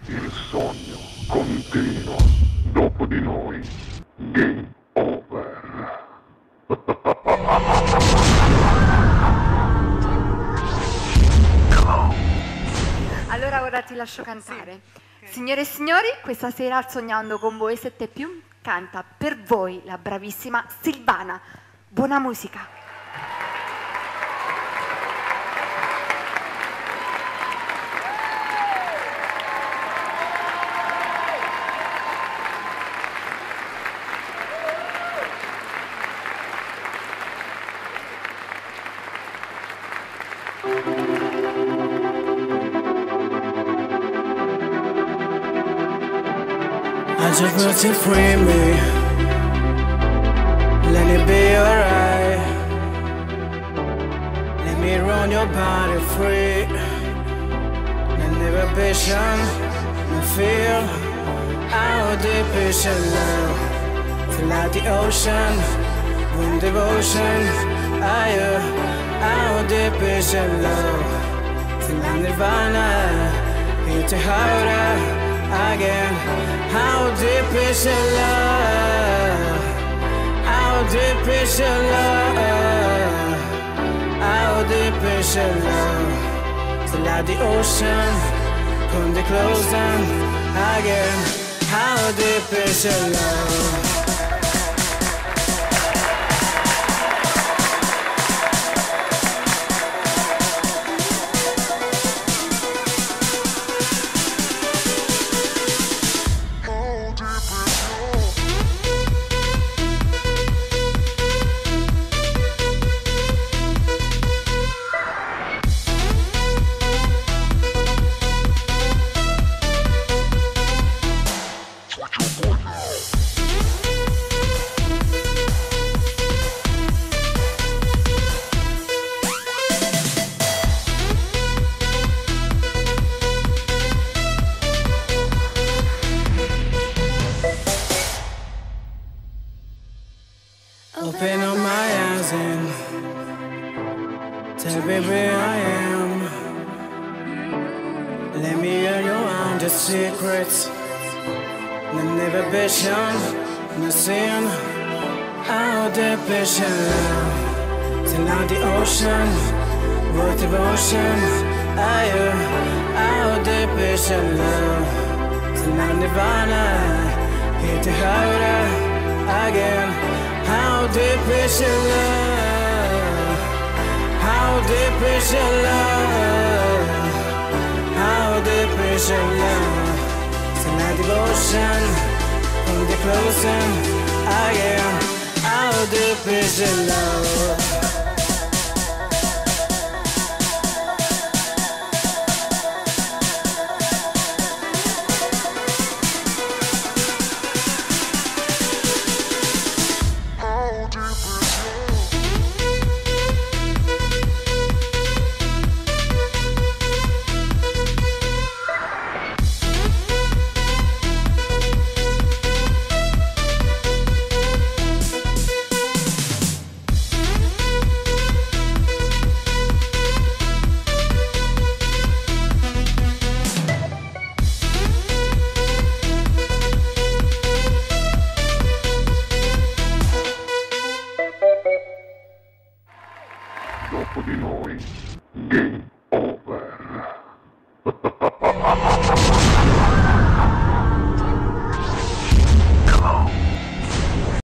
Il sogno continua. Dopo di noi, game over. Allora ora ti lascio cantare. Sì. Signore e signori, questa sera al Sognando con voi 7+, canta per voi la bravissima Silvana. Buona musica. I just want to free me. Let it be alright. Let me run your body free. And never patient, no fear. How deep is your love? Feel like the ocean, wind devotion. Higher. How deep is your love? Feel like Nirvana, hit it harder again. How deep is your love? How deep is your love? How deep is your love? Feel like the ocean, come the closer again. How deep is your love? Open up my eyes and tell me where I am. Let me hear your under secrets. No never vision, no sin. How deep is your love? Till out the ocean, worth devotion. Higher. How deep is your love? Till out Nirvana, hit the harder again. How deep is your love? How deep is your love? How deep is your love? Tonight devotion, from the closing again. How deep is your love?